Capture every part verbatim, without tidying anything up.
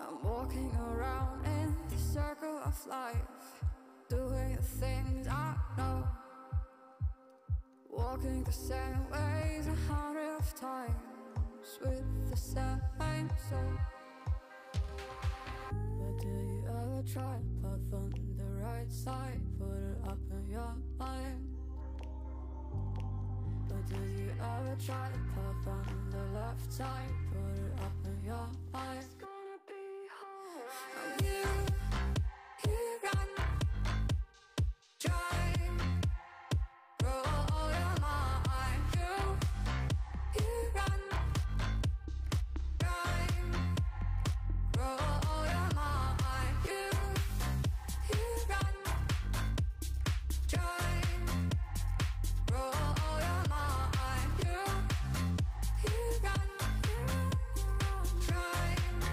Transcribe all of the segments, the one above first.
I'm walking around in the circle of life, doing the things I know, walking the same ways a hundred of times with the same soul. But do you ever try to path on the right side, put it up in your mind? But do you ever try to path on the left side, put it up in your mind? It's gonna be alright. You, you run, try, roll your mind. You, you run, try, roll your mind. You, you run, try, roll your mind. You, you run, try,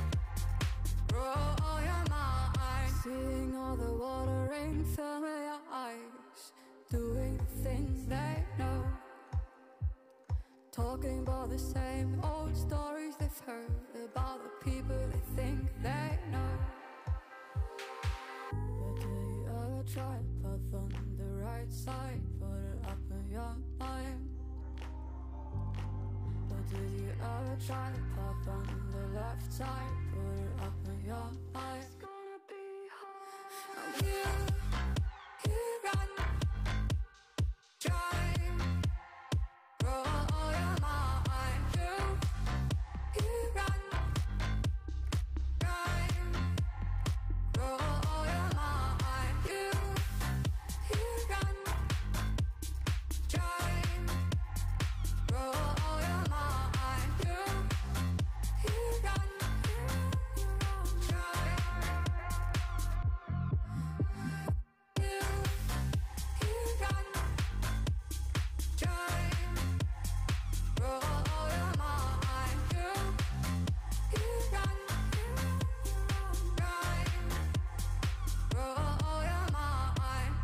roll your mind. Seeing all the watering film in your eyes, doing the things they know, talking about the same old stories they've heard about the people they think they know. But do you ever try to path on the right side, put it up in your mind? But did you ever try to path on the left side, put it up in your mind? It's gonna be hard. You, you run, try, roll your mind. You, you run, try, roll your mind. You, you run, try, roll your mind. You, you run, try, you, you run, try, roll your mind. You, you run, try, roll your mind.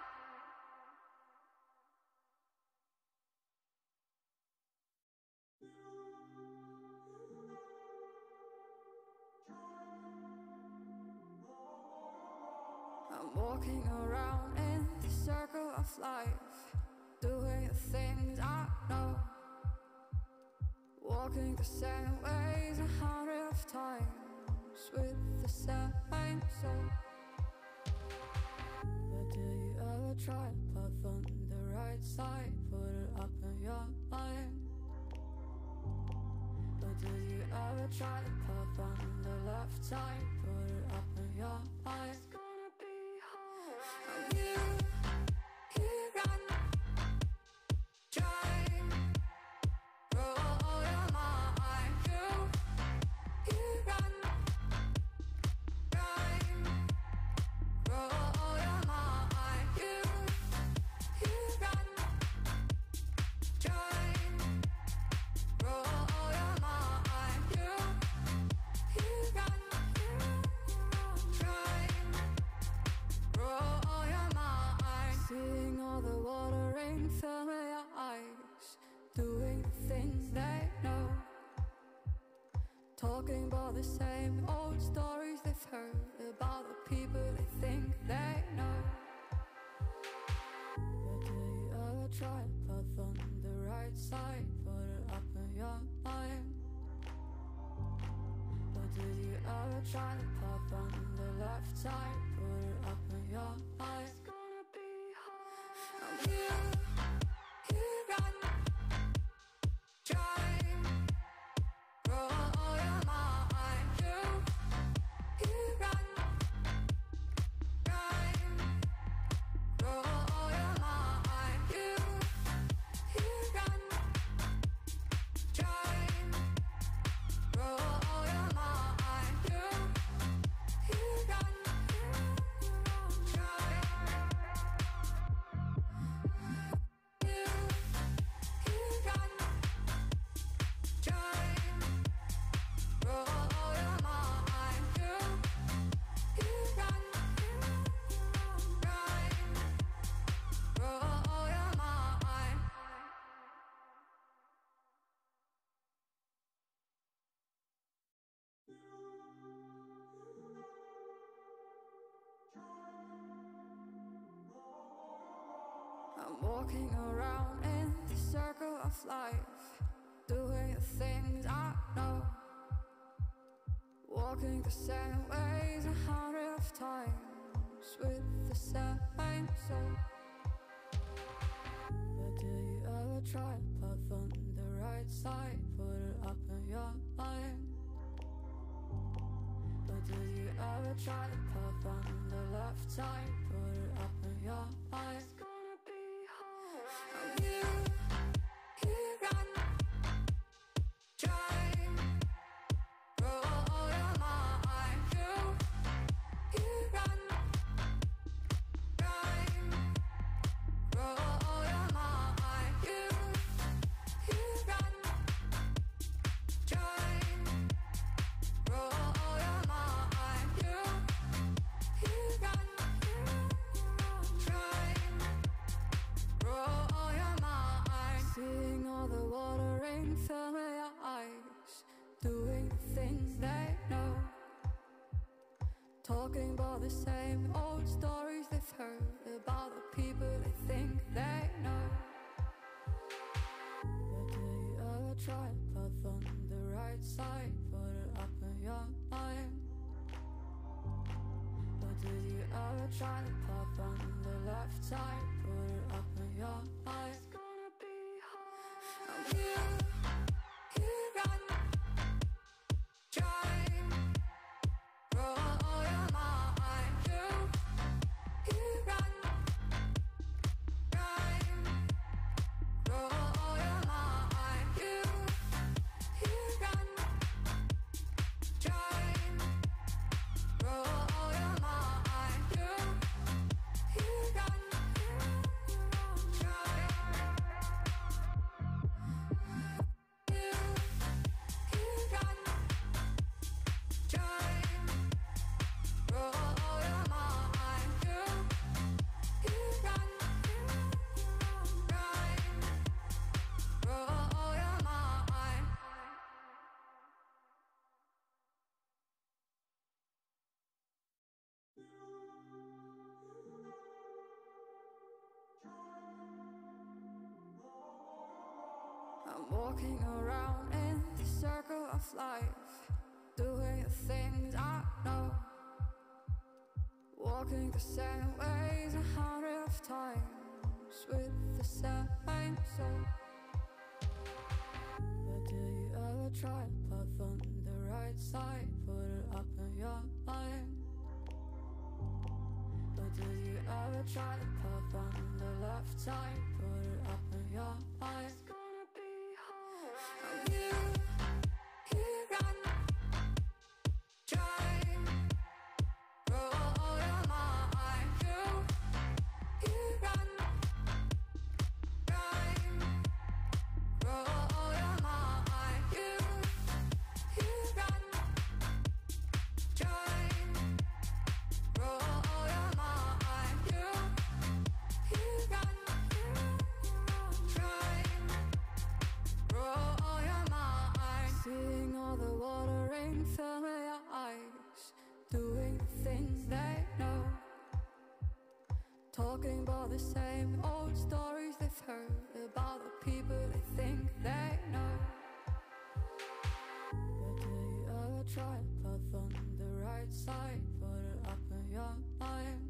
I'm walking around in the circle of life, doing the things I know, walking the same ways a hundred of times with the same soul. But do you ever try to path on the right side, put it up in your mind? But do you ever try to path on the left side, put it up in your mind? It's gonna be alright. You, you run, try, roll your mind. You, you run, try, roll your mind. You, you run, try, roll your mind. You, you run, try, roll your mind. Seeing all the watering film in your eyes, doing the things they know, talking about the same old stories they've heard about the people they think they know. But do you ever try to path on the right side, put it up in your mind? But did you ever try to path on the left side, put it up in your mind? It's gonna be hard. You, you run, try, roll your mind. You, you run, try, roll your mind. You, you run, try, roll your mind. You, you run, try. walking around in the circle of life, doing the things I know, walking the same ways a hundred of times with the same soul. But do you ever try to path on the right side, put it up in your mind? But do you ever try to path on the left side, put it up in your mind? It's gonna be alright. You, you run, drive, roll your mind. You, you run, drive, roll your mind. You, you run, drive, roll your mind. You, you run, drive, roll your mind. Seeing all the watering fill your eyes, doing the things they know, talking about the same old stories they've heard about the people they think they know. But do you ever try to path on the right side, put it up in your mind? But do you ever try to path on the left side, put it up in your mind? It's gonna be alright. You, you run, drive, roll your mind. You, you run, drive, roll your mind. You, you run, drive, roll your mind. You, you run, drive. You, you run, drive, roll your mind. You, you run, drive, roll your mind. I'm walking around in the circle of life, doing the things I know, walking the same ways a hundred of times with the same soul. But do you ever try to path on the right side, put it up in your mind? But do you ever try to path on the left side, put it up in your mind? It's gonna be alright. You, you run, drive, roll your mind. You, you run, drive, roll your mind. You, you run, drive, roll your mind. You, you run, drive, roll your mind. Seeing all the watering fill your eyes, doing the things they know, talking about the same old stories they've heard about the people they think they know. But do you ever try to path on the right side, put it up in your mind?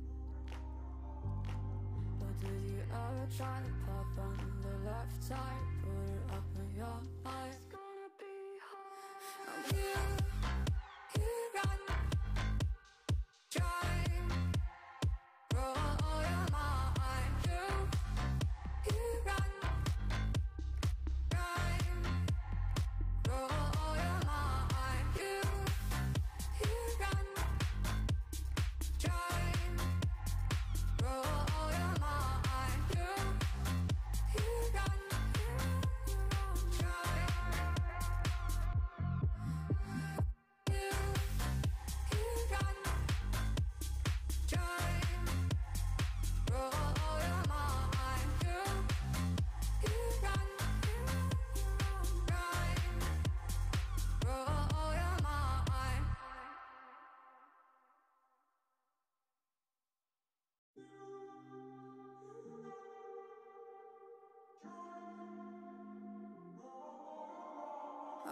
But do you ever try to path on the left side, put it up in your mind? It's gonna be alright. You, you run, drive, roll your mind. You, you run, drive, roll your mind. You, you run, drive, roll your mind. You, you run, drive.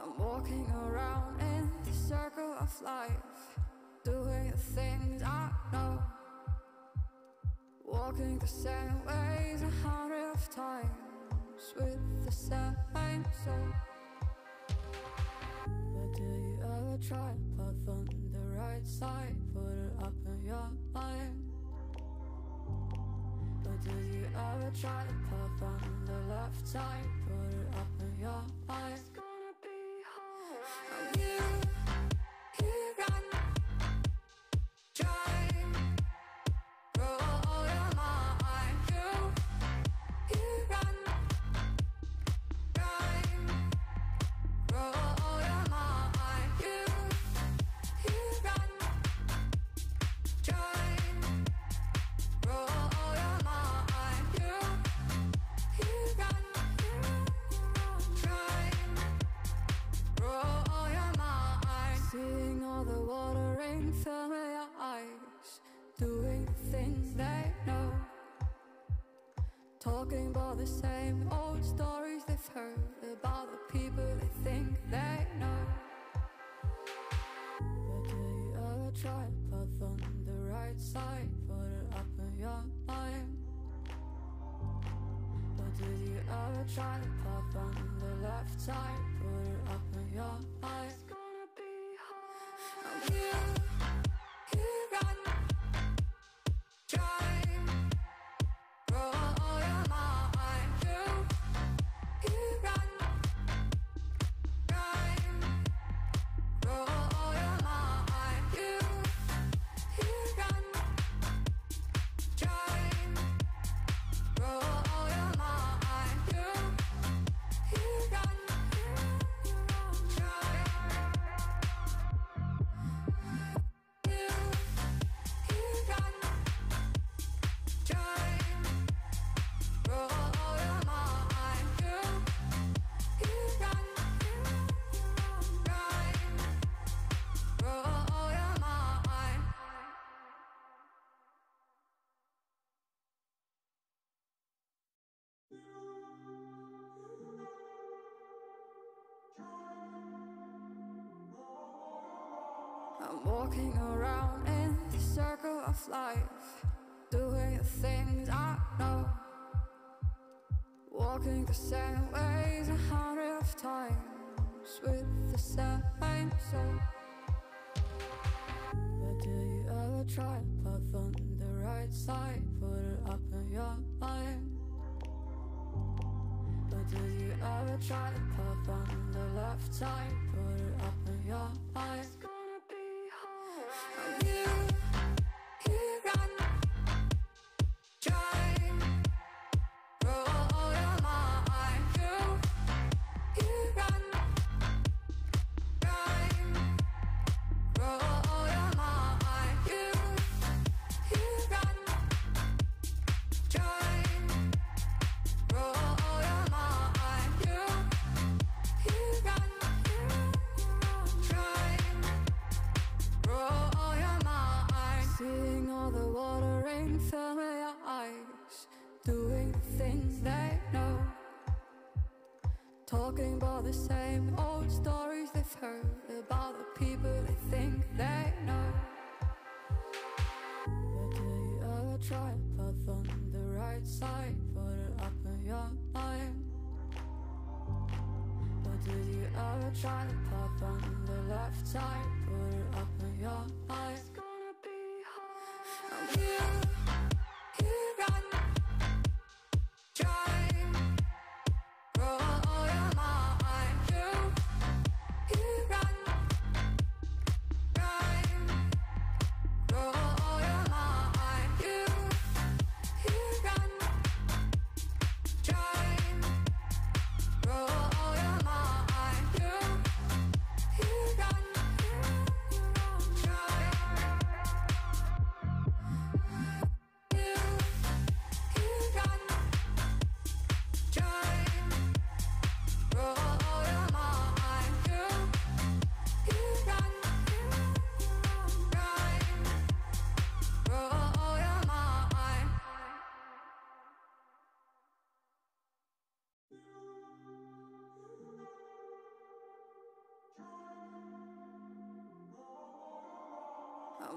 I'm walking around in the circle of life, doing the things I know, walking the same ways a hundred of times with the same soul. But do you ever try to path on the right side, put it up in your mind? But do you ever try to path on the left side, put it up in your mind? It's gonna be alright. I'm here, here and try, roll your mind. You, here and try, roll your mind. You, here and try, roll your mind. You, here and try, roll your mind. Seeing all the watering fill your eyes, doing the things they know, talking about the same old stories they've heard about the people they think they know. But do you ever try to path on the right side, put it up in your mind? But did you ever try to path on the left side, put it up in your mind? It's gonna be hard. I'm here, here and try, roll your mind. You, here and try, roll your mind. You, here and try, roll your mind. You, here and try, you, here and try, roll your mind. You, here and try, roll your mind. I'm walking around in the circle of life, doing the things I know, walking the same ways a hundred of times with the same soul. But do you ever try to path on the right side, put it up in your mind? But do you ever try to path on the left side, put it up in your mind? It's gonna be alright. I'm here, here and try, roll your mind. You, here and try, roll your mind. You, here and try, roll your mind. You, here and try, roll your mind. Seeing all the watering fill your eyes, doing the things they know, talking about the same old stories they've heard about the people they think they know. But do you ever try to path on the right side, put it up in your mind? But did you ever try to path on the left side, put it up in your mind? It's gonna be hard. I'm here, here and try, roll your mind. You, here and try, roll your mind. You, here and try, roll your mind. You, here and try.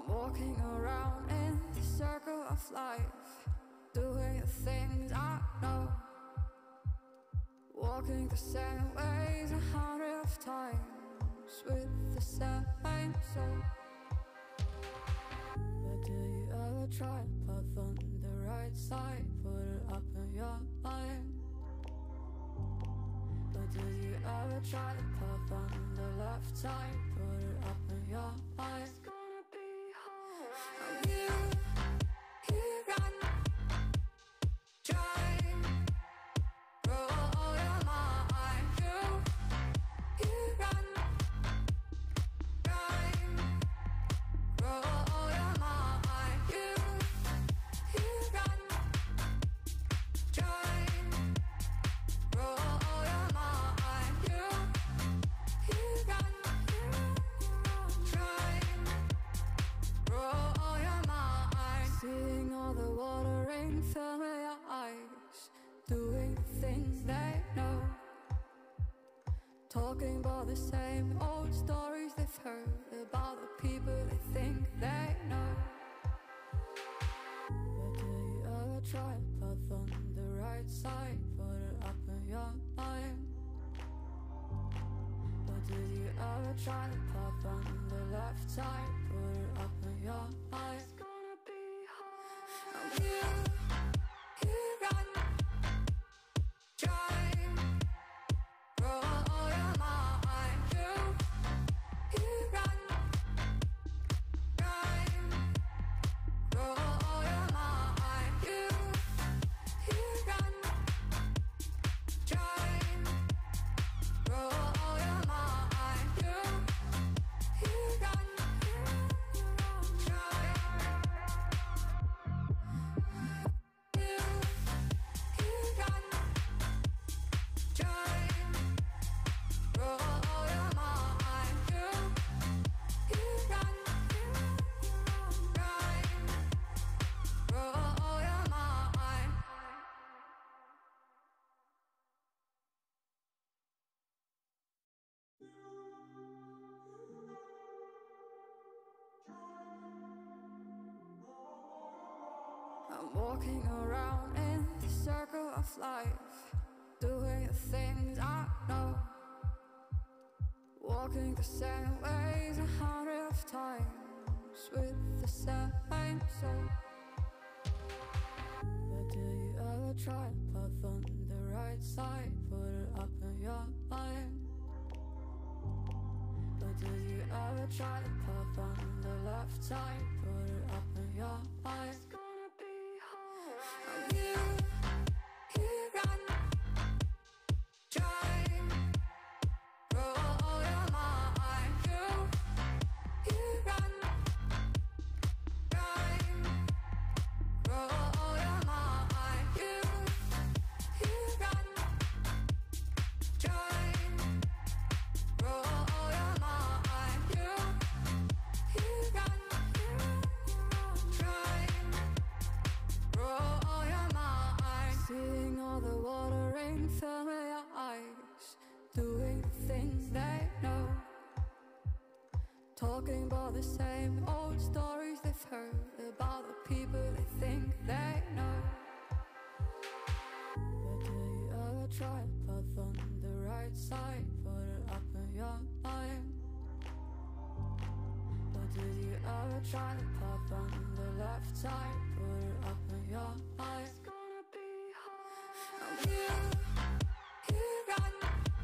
I'm walking around in the circle of life, doing the things I know, walking the same ways a hundred of times with the same soul. But do you ever try to path on the right side, put it up in your mind? But do you ever try to path on the left side, put it up in your mind? It's gonna be alright. You, you run, try, roll your mind. You, you run, try, roll your mind. You, you run, try, roll your mind. You, you run, try, roll your mind. Seeing all the water in familiar eyes, doing the things they know, talking about the same old stories they've heard about the people they think they know. But do you ever try to path on the right side, put it up in your mind? But do you ever try to path on the left side, put it up in your mind? It's gonna be hard. You, you run, try, roll your mind. You, you run, try, roll your mind. You, you run, try, roll your mind. You, you run, try, you, you run, try, roll your mind. You, you run, try, roll your mind. I'm walking around in the circle of life, doing the things I know, walking the same ways a hundred of times with the same soul. But do you ever try to path on the right side, put it up in your mind? But do you ever try to path on the left side, put it up in your mind? It's gonna be alright. You, you run, try, roll your mind. You, you run, try, roll your mind. You, you run, try, roll your mind. You, you run, try, roll your mind. Seeing all the water in familiar eyes, doing the things they know, talking about the same old stories they've heard about the people they think they know. But do you ever try to path on the right side, put it up in your mind? But do you ever try to path on the left side, put it up in your mind? It's gonna be hard. You, you run,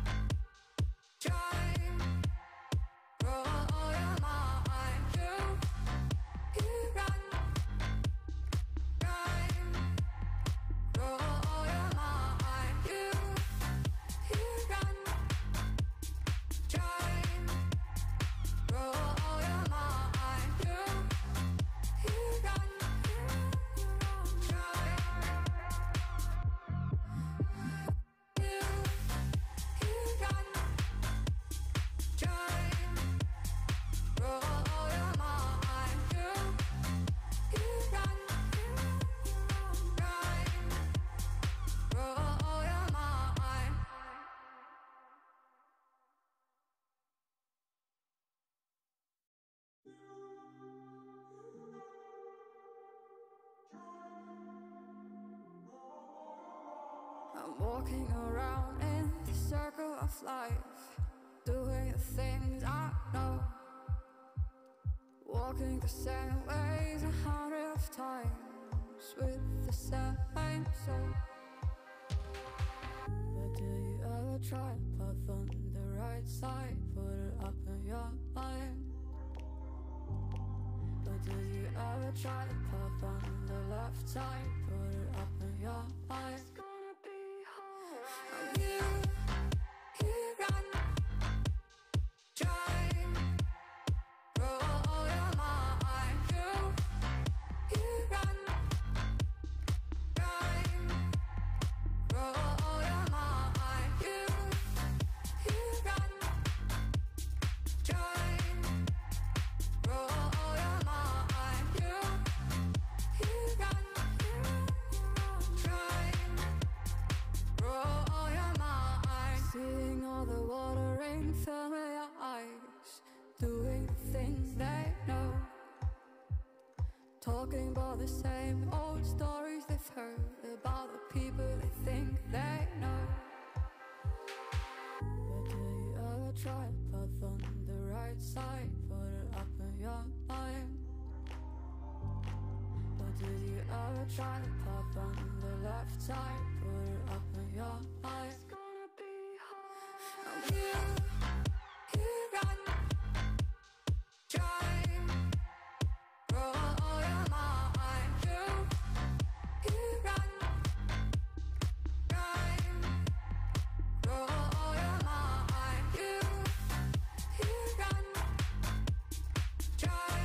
try, roll your mind. You, you run, try, roll your mind. You, you run, try, roll your mind. You, you run, try. walking around in the circle of life, doing the things I know, walking the same ways a hundred of times with the same soul. But do you ever try to path on the right side, put it up in your mind? But do you ever try to path on the left side, put it up in your mind? It's gonna be alright. I'm here, here I try, roll your mind. You, here I try, roll your mind. You, here I try, roll your mind. You, here I try, roll your mind. Seeing all the watering fill your eyes, doing the things they know, talking about the same old stories they've heard about the people they think they know. But do you ever try to path on the right side, put it up in your mind? But did you ever try to path on the left side, put it up in your mind? It's gonna be hard. I'm here, here I try, roll your mind. You, here I try, roll your mind. You, here I try,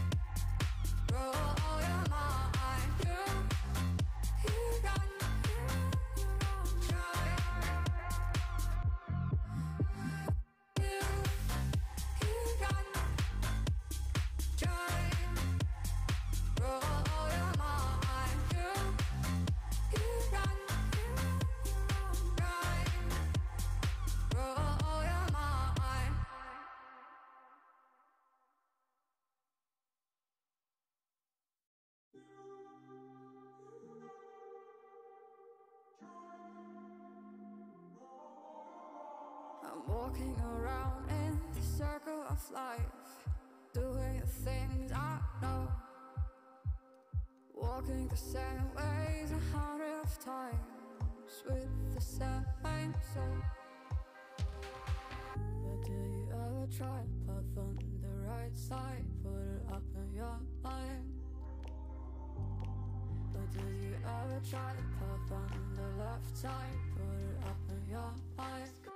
roll your mind. You, here I try, you, here I try, roll your mind. You, here I try, roll your mind. I'm walking around in the circle of life, doing the things I know, walking the same ways a hundred of times with the same soul. But do you ever try to path on the right side, put it up in your mind? But do you ever try to path on the left side, put it up in your mind?